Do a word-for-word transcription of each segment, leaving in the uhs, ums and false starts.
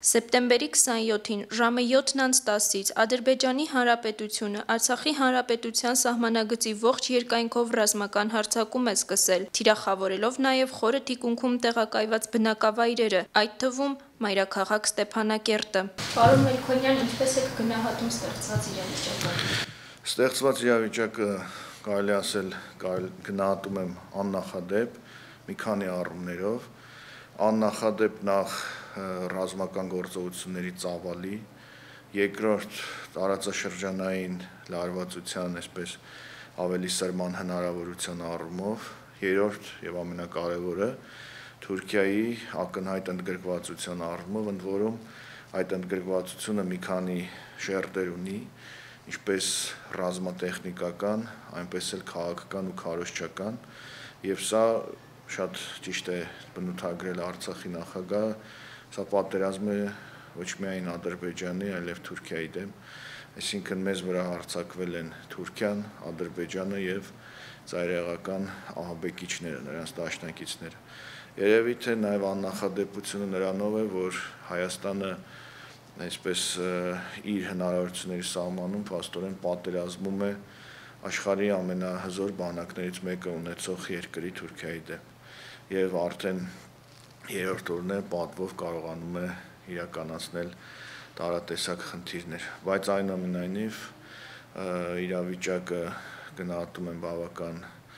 Սեպտեմբերի քսանյոթին ժամը յոթն անց տասից Ադրբեջանի Հանրապետությունը Արցախի Հանրապետության սահմանագծի ողջ երկայնքով ռազմական հարձակում է սկսել, թիրախավորելով նաև խորը թիկունքում տեղակայված բնակավայրերը, այդ թվում մայրաքաղաք Ստեփանակերտը։ Պարոն Մելիքոնյան, ինչպես եք գնահատում ստեղծված իրավիճակը։ Ստեղծված իրավիճակը կարելի ասել գնահատում եմ աննախադեպ մի քանի առումներով, աննախադեպ նախ ռազմական գործողությունների ծավալի, երկրորդ տարածաշրջանային լարվածության, այսպես ավելի սրման հնարավորության առումով, երրորդ եւ ամենակարևորը Թուրքիայի ակնհայտ ընդգրկվածության առումով, ընդ որում այդ ընդգրկվածությունը մի քանի շերտեր ունի, ինչպես ռազմատեխնիկական, այնպես էլ քաղաքական ու քարոզչական, եւ սա շատ ճիշտ է բնութագրել Արցախի նախագահը, սա պատերազմ է ոչ միայն Ադրբեջանի, այլև Թուրքիայի դեմ, այսինքն մեզ վրա հարձակվել են Թուրքիան, Ադրբեջանը եւ ծայրահեղական ահաբեկիչները, նրանց դաշնակիցները։ Երևի թե նաեւ աննախադեպությունը նրանով է, որ Հայաստանը այսպես իր հնարավորությունների սահմանում փաստորեն պատերազմում է աշխարհի ամենահզոր բանակներից մեկը ունեցող երկրի Թուրքիայի դեմ եւ արդեն երրորդ օրն է պատվով կարողանում է իրականացնել տարատեսակ խնդիրներ, բայց այնուամենայնիվ իրավիճակը գնահատում եմ բավական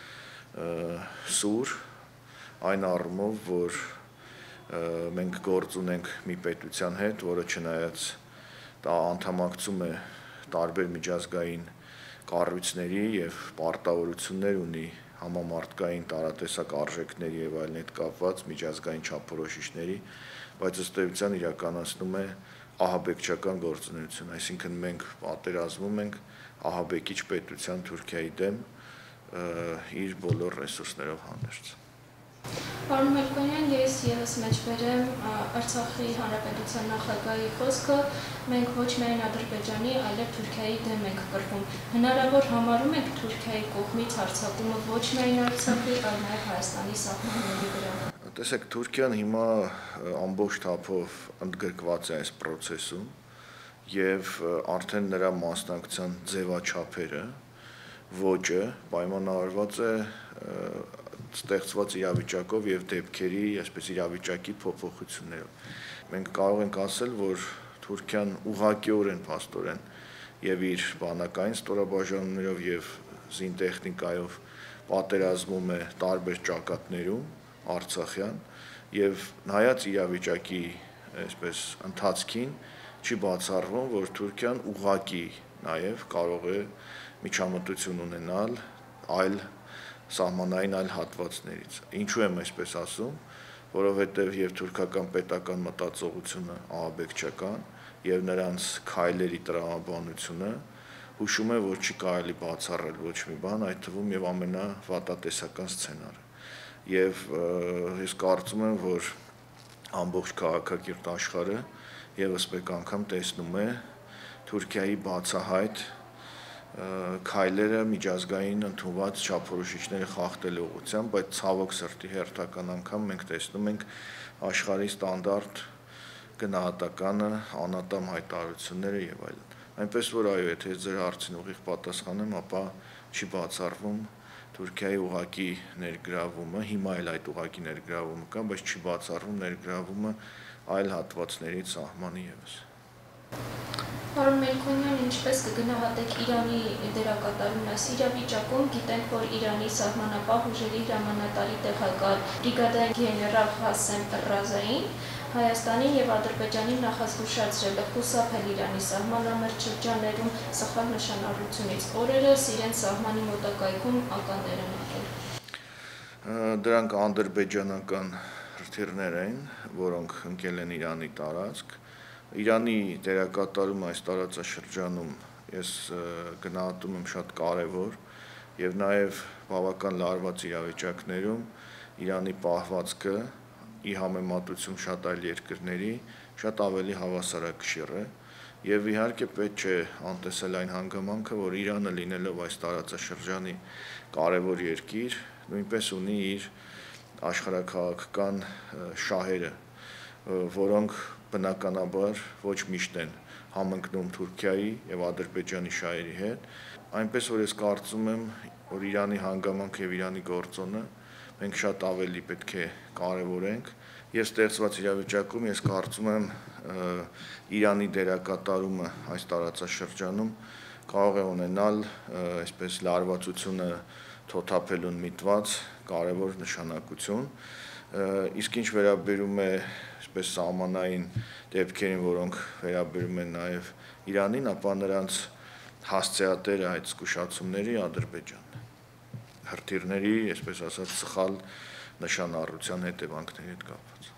սուր, այն առումով, որ մենք գործ ունենք մի պետության հետ, որը չնայած դա անդամակցում է տարբեր միջազգային կառույցների եւ պարտավորություններ ունի համամարտկային տարատեսակ արժեքների եւ այլն հետ կապված միջազգային չափորոշիչների, բայց ըստ էության իրականացնում է ահաբեկչական գործունեություն, այսինքն մենք պատերազմում ենք ահաբեկիչ պետության Թուրքիայի դեմ իր բոլոր ռեսուրսներով հանդերձ։ Պարոն Մելիքոնյան, ես եւս մեջբերեմ Արցախի Հանրապետության նախագահի խոսքը, մենք ոչ միայն Ադրբեջանի, այլև Թուրքիայի դեմ ենք կռվում։ Հնարավոր համարում եք Թուրքիայի կողմից հարձակումը ոչ միայն Արցախի, այլ նաեւ Հայաստանի սահմանների վրա։ Տեսեք, Թուրքիան հիմա ամբողջ թափով ընդգրկված է այս process-ում եւ արդեն նրա մասնակցության ձևաչափերը, ոճը պայմանավորված է ստեղծված իրավիճակով եւ դեպքերի, այսպես իրավիճակի փոփոխություններով։ Մենք կարող ենք ասել, որ Թուրքիան ուղղակիորեն փաստորեն եւ իր բանակային ստորաբաժանումներով եւ զինտեխնիկայով պատերազմում է տարբեր ճակատներում Արցախյան եւ նայած իրավիճակի, այսպես ընթացքին չի բացառվում, որ Թուրքիան ուղղակի նաեւ կարող է միջամտություն ունենալ այլ սահմանային այլ հատվածներից։ Ինչու եմ այսպես ասում, որովհետև եւ թուրքական պետական մտածողությունը ահաբեկչական եւ նրանց քայլերի տրամաբանությունը հուշում է, որ չի կարելի բացառել ոչ մի բան, այդ թվում եւ ամենավատատեսական սցենարը։ Եվ ես կարծում եմ, որ ամբողջ քաղաքակիրթ աշխարհը եւս մեկ անգամ տեսնում է Թուրքիայի բացահայտ քայլերը միջազգային ընդունված չափորոշիչները խախտելու ուղղությամբ, բայց ցավոք սրտի հերթական անգամ մենք տեսնում ենք աշխարհի ստանդարտ գնահատականը, անատամ հայտարարությունները եւ այլն։ Այնպես որ այո, եթե ձեր հարցին ուղիղ պատասխանեմ, ապա չի բացառվում Թուրքիայի ուղղակի ներգրավումը, հիմա էլ այդ ուղղակի ներգրավումը կա, բայց չի բացառվում ներգրավումը այլ հատվածներից սահմանի եւս։ Պարոն Մելիքոնյան, ինչպես կգնահատեք Իրանի դերակատարումն այս իրավիճակում, գիտենք, որ Իրանի սահմանապահ ուժերի հրամանատարի տեղակալ բրիգադիեր գեներալ Ղասեմ Ռազային Հայաստանին եւ Ադրբեջանին նախազգուշացրել է խուսափել Իրանի սահմանամերձ շրջաններում սխալ նշանառությունից։ Օրերս իրենց սահմանի մոտակայքում ականներ են եկել։ Դրանք ադրբեջանական հրթիռներ են, որոնք ընկել են Իրանի տարածք։ Իրանի դերակատարումը այս տարածաշրջանում ես գնահատում եմ շատ կարևոր եւ նաեւ բավական լարված իրավիճակներում Իրանի պահվածքը ի համեմատություն շատ այլ երկրների շատ ավելի հավասարակշիռ է եւ իհարկե պետք չէ անտեսել այն հանգամանքը, որ Իրանը լինելով այս տարածաշրջանի կարևոր երկիր, նույնպես ունի իր աշխարհաքաղաքական շահերը որոնք բնականաբար ոչ միշտ են համընկնում Թուրքիայի եւ Ադրբեջանի շահերի հետ, այնպես որ ես կարծում եմ, որ Իրանի հանգամանք եւ Իրանի գործոնը մենք շատ ավելի պետք է կարևորենք եւ ստեղծված իրավիճակում ես կարծում եմ Իրանի դերակատարումը այս տարածաշրջանում կարող է ունենալ այսպես լարվածությունը թոթափելուն միտված կարևոր նշանակություն, իսկ ինչ վերաբերում է այսպես սահմանային դեպքերին, որոնք վերաբերում են նաեւ Իրանին, ապա նրանց հասցեատերը այդ զգուշացումների Ադրբեջանն է, հրթիռների, այսպես ասած, սխալ նշանառության հետևանքների հետ կապված։